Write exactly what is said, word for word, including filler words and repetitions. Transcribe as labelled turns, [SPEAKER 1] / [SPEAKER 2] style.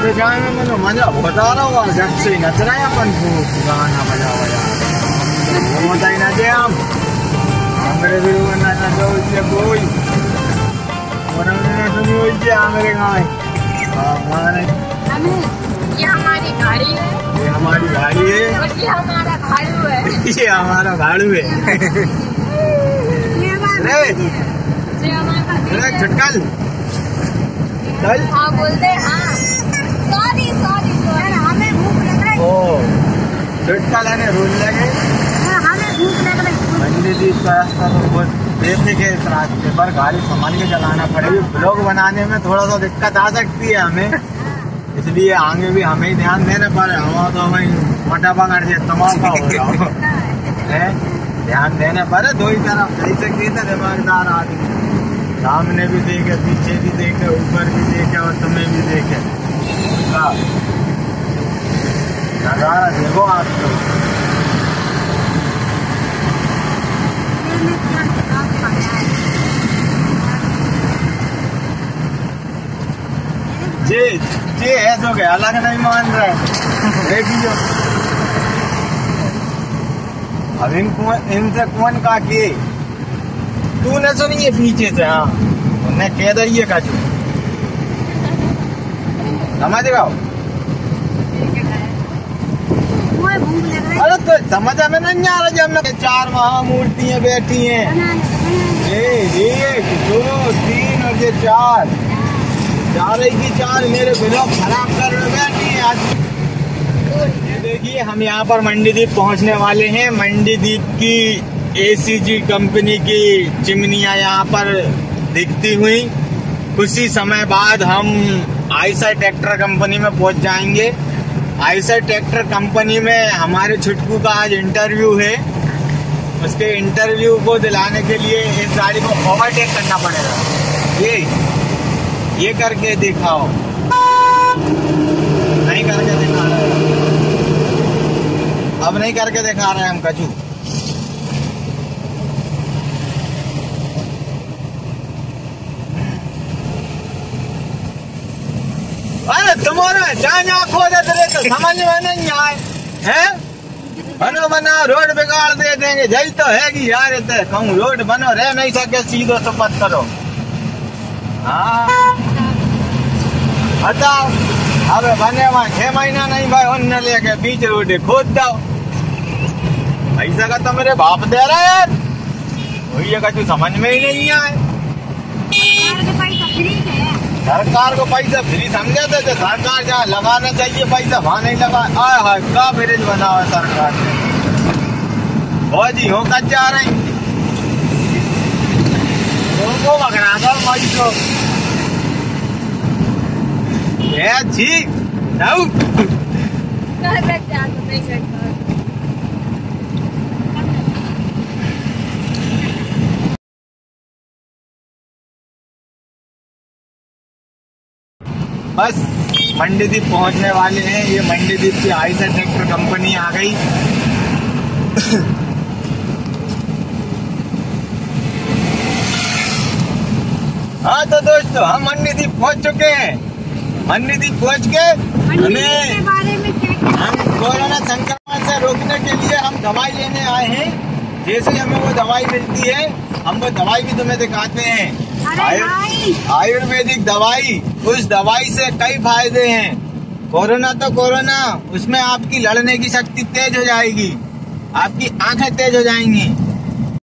[SPEAKER 1] हमारे गाँव में मतलब मजा होता रहा जब से नच रहे हैं अपन को गाना बजा बजा होता ही नचे हम हमारे भी नचा दो इसलिए कोई सुनी हुई थी हमारे गाँव हमारे
[SPEAKER 2] ये हमारी गाड़ी है,
[SPEAKER 1] ये हमारी गाड़ी है
[SPEAKER 2] और ये हमारा भाड़ू है।
[SPEAKER 1] ये हमारा भाड़ू है
[SPEAKER 2] ये हमारा
[SPEAKER 1] छटकल चल
[SPEAKER 2] हाँ बोलते हाँ सॉरी सॉरी सॉरी हमें भूख लग रही
[SPEAKER 1] ओ छटकल है ना रोज लगे
[SPEAKER 2] हमें भूख लग रही
[SPEAKER 1] मंडी दीप का रास्ता तो बहुत देखने के इस रास्ते पर गाड़ी संभाल के चलाना पड़ेगी। ब्लॉग बनाने में थोड़ा सा दिक्कत आ सकती है हमें, इसलिए आगे भी हमें ही ध्यान देना पड़े। हम तो हमें मोटा पकड़ दिया तमाशा हो रहा है, ध्यान देने पड़े दो ही तरफ। सही से कितने दिमागदार आदमी सामने भी देखे, पीछे भी देखे, ऊपर भी देखे और तुम्हें भी देखे। नजारा देखो आप लोग। जे जे है जो के अलग नहीं मान रहे देखियो। अब इनको इनसे कौन का के तू न सुनिए पीछे से। हाँ उन्हें कह दिए का चू समझ गओ। अरे तो समझ में नहीं आ रहा जब मैं चार महामूर्तियां बैठी हैं, एक दो तीन और ये चार चार की चार मेरे ब्लॉग खराब कर बैठी है आज। ये देखिए हम यहाँ पर मंडीदीप पहुँचने वाले हैं। मंडीदीप की एसीजी कंपनी की चिमनियाँ यहाँ पर दिखती हुई कुछ ही समय बाद हम आयशर ट्रैक्टर कंपनी में पहुँच जाएंगे। आयशर ट्रैक्टर कंपनी में हमारे छुटकू का आज इंटरव्यू है। उसके इंटरव्यू को दिलाने के लिए इस गाड़ी को ओवरटेक करना पड़ेगा। ये ये करके दिखाओ, नहीं करके दिखा रहे, अब नहीं करके दिखा रहे हम कचू। अरे तुम्हारा जान आँखों दे तो समझ में नहीं आए हैं। बनो बना रोड बिगाड़ दे देंगे, यही तो है कि यार कहूँ रोड बनो रह नहीं सके सीधो तो मत करो। हाँ बताओ अब बने वहाँ छह महीना नहीं भाई उन लेके बीच रोड खोद दो। ऐसा का तो मेरे बाप दे रहे यार, वही का तू समझ में ही नहीं आए। सरकार को पैसा फ्री समझे थे तो सरकार जहाँ लगाना चाहिए पैसा वहाँ नहीं लगा। आए हाय का ब्रिज बना हुआ सरकार ने, बहुत ही हो कर जा रहे उनको पकड़ा दो मई को ठीक बस मंडीदीप पहुंचने वाले हैं। ये मंडीदीप की आयशर ट्रैक्टर कंपनी आ गई। हाँ तो दोस्तों हम मंडीदीप पहुंच चुके हैं। मंडीदीप पहुंच के हमें हम कोरोना संक्रमण से रोकने के लिए हम दवाई लेने आए हैं। जैसे हमें वो दवाई मिलती है हम वो दवाई भी तुम्हें दिखाते हैं। आयुर्वेदिक दवाई, उस दवाई से कई फायदे हैं। कोरोना तो कोरोना, उसमें आपकी लड़ने की शक्ति तेज हो जाएगी, आपकी आंखें तेज हो जाएंगी।